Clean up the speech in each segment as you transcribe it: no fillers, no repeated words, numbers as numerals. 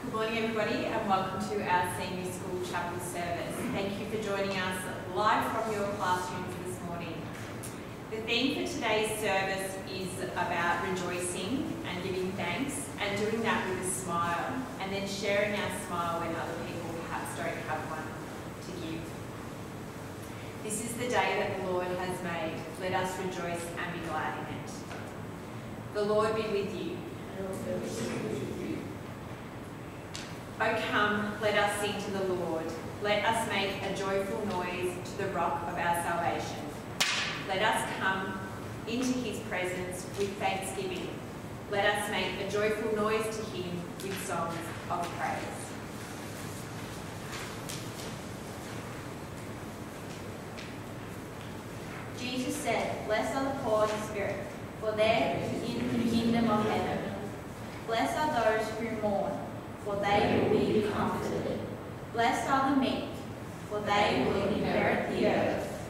Good morning everybody and welcome to our senior school chapel service. Thank you for joining us live from your classrooms this morning. The theme for today's service is about rejoicing and giving thanks and doing that with a smile and then sharing our smile when other people perhaps don't have one to give. This is the day that the Lord has made. Let us rejoice and be glad in it. The Lord be with you. O come, let us sing to the Lord. Let us make a joyful noise to the rock of our salvation. Let us come into his presence with thanksgiving. Let us make a joyful noise to him with songs of praise. Jesus said, "Blessed are the poor in spirit, for theirs is the kingdom of heaven. Blessed are those who mourn, for they will be comforted. Blessed are the meek, for they will inherit the earth."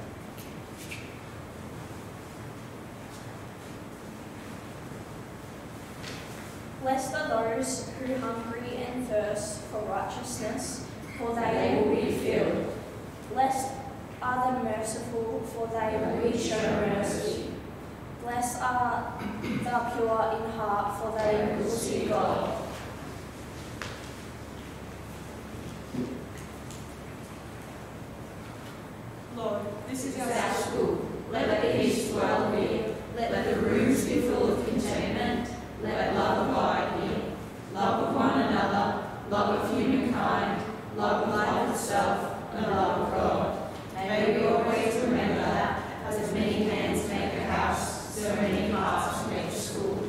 Blessed are those who hunger and thirst for righteousness, for they will be filled. Blessed are the merciful, for they will be shown mercy. Blessed are the pure in heart, for they will see God. Lord, this is our school. Let the peace dwell here. Let the rooms be full of contentment. Let love abide here. Love of one another, love of humankind, love of life itself, and love of God. May we always remember that, as many hands make a house, so many hearts make a school.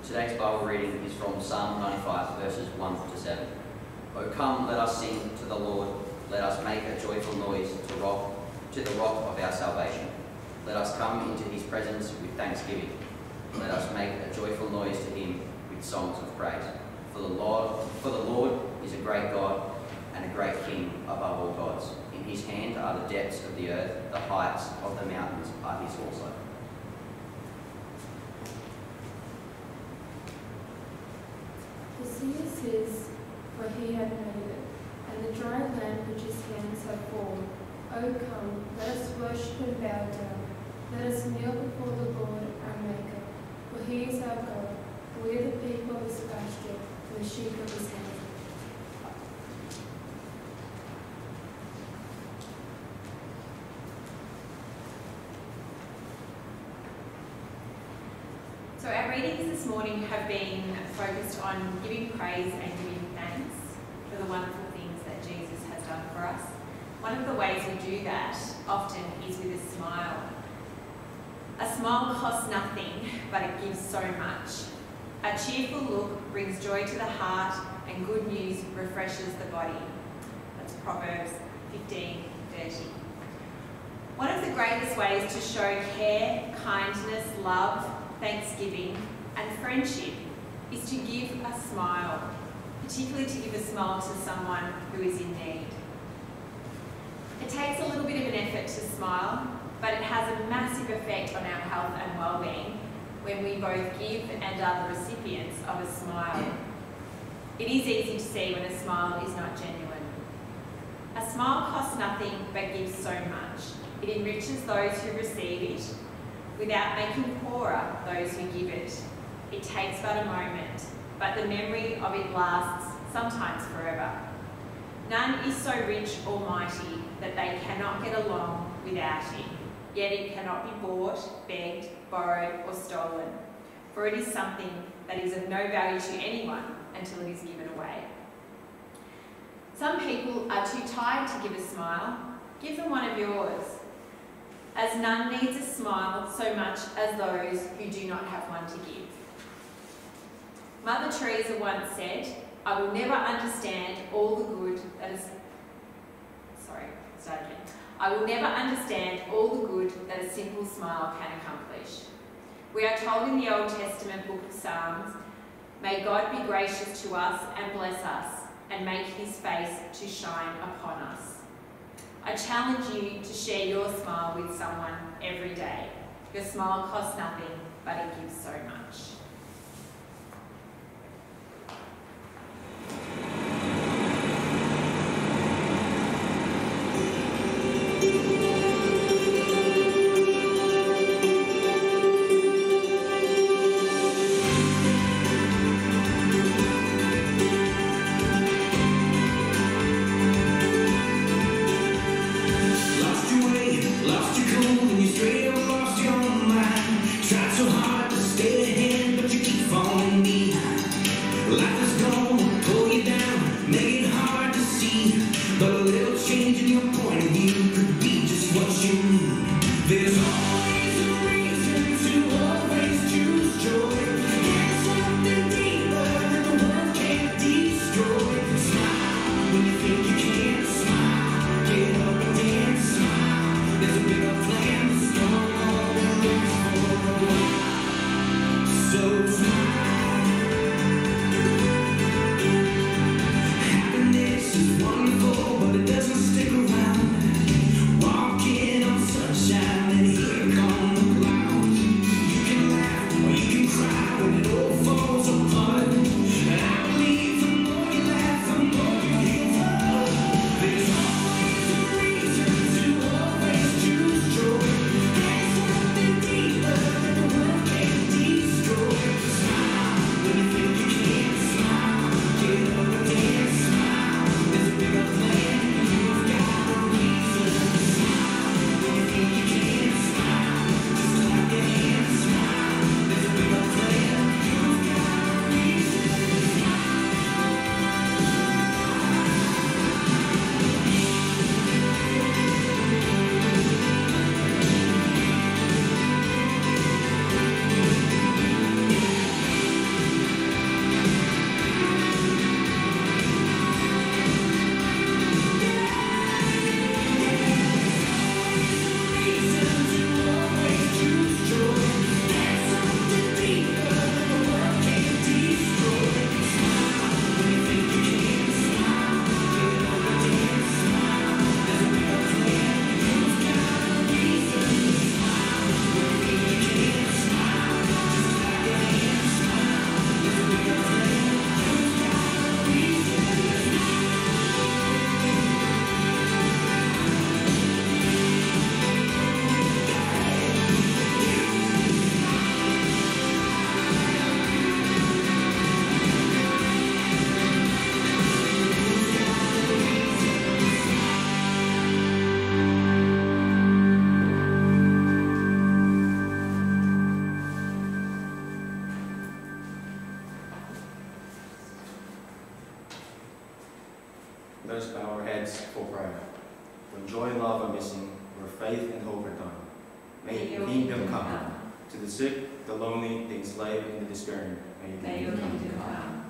Today's Bible reading is from Psalm 95, verses 1 to 7. O come, let us sing to the Lord. Let us make a joyful noise to the rock of our salvation. Let us come into his presence with thanksgiving. Let us make a joyful noise to him with songs of praise. For the Lord is a great God and a great King above all gods. In his hand are the depths of the earth, the heights of the mountains are his also. The sea is his, for he had made it, and the dry land which his hands have formed. O come, let us worship and bow down. Let us kneel before the Lord our Maker, for he is our God. We are the people of his pasture, the sheep of his hand. So our readings this morning have been focused on giving praise and giving thanks for the wonderful things that Jesus has done for us. One of the ways we do that often is with a smile. A smile costs nothing, but it gives so much. A cheerful look brings joy to the heart, and good news refreshes the body. That's Proverbs 15:30. One of the greatest ways to show care, kindness, love, thanksgiving and friendship is to give a smile, particularly to give a smile to someone who is in need. It takes a little bit of an effort to smile, but it has a massive effect on our health and well-being when we both give and are the recipients of a smile. It is easy to see when a smile is not genuine. A smile costs nothing but gives so much. It enriches those who receive it without making poorer those who give it. It takes but a moment, but the memory of it lasts, sometimes forever. None is so rich or mighty that they cannot get along without it, yet it cannot be bought, begged, borrowed or stolen, for it is something that is of no value to anyone until it is given away. Some people are too tired to give a smile. Give them one of yours, as none needs a smile so much as those who do not have one to give. Mother Teresa once said, I will never understand all the good that is... I will never understand all the good that a simple smile can accomplish. We are told in the Old Testament book of Psalms, may God be gracious to us and bless us, and make his face to shine upon us. I challenge you to share your smile with someone every day. Your smile costs nothing, but it gives so much. Lost your cool and you straight up lost your mind. Tried so hard to stay ahead. Let us bow our heads for prayer. When joy and love are missing, where faith and hope are gone, may your kingdom come. To the sick, the lonely, the enslaved, and the despairing, May your kingdom come.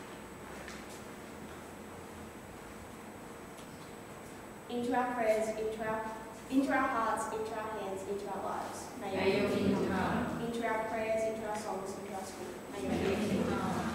Into our prayers, into our hearts, into our hands, into our lives. May your kingdom come. Into our prayers, into our songs, into our spirit. May your kingdom come.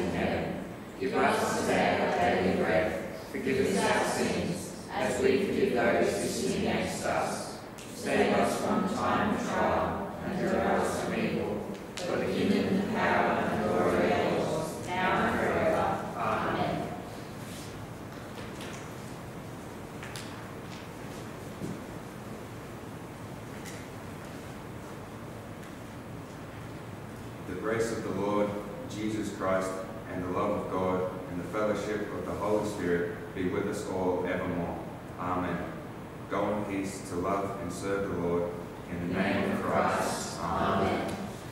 Give us today our daily bread. Forgive us our sins, as we forgive those who sin against us. Save us from time of trial, and deliver us from evil. For the kingdom, the power, and the glory are yours, now and forever. Amen. The grace of the Lord Jesus Christ, and the love of God, and the fellowship of the Holy Spirit be with us all evermore. Amen. Go in peace to love and serve the Lord. In the name of Christ. Amen.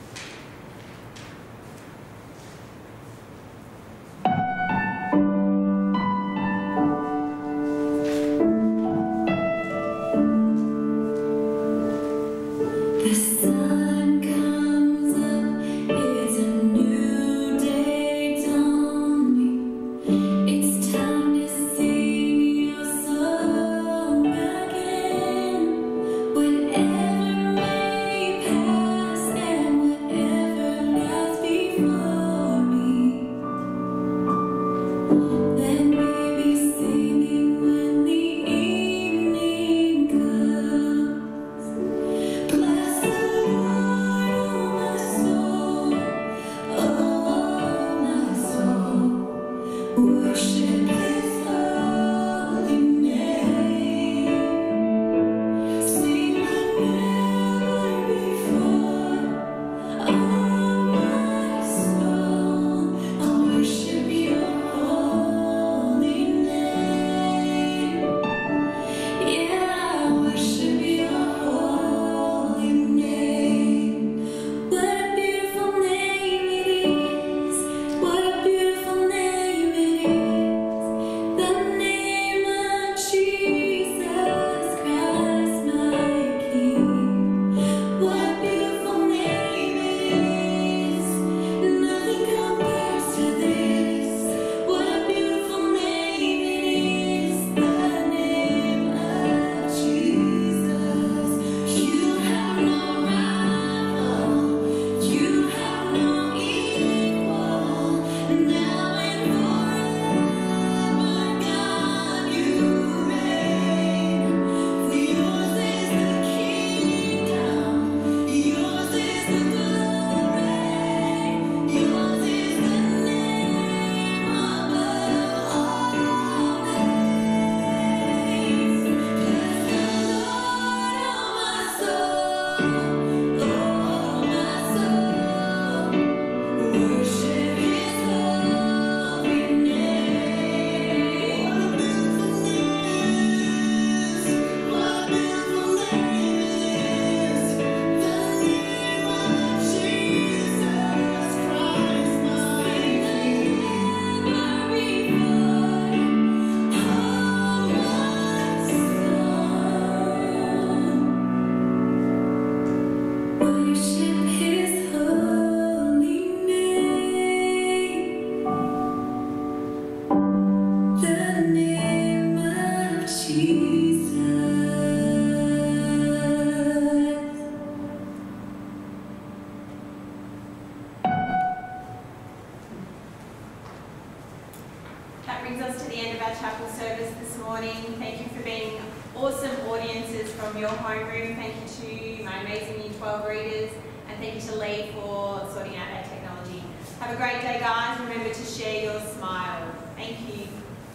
That brings us to the end of our chapel service this morning. Thank you for being awesome audiences from your homeroom. Thank you to my amazing Year 12 readers, and thank you to Lee for sorting out our technology. Have a great day, guys. Remember to share your smile. Thank you.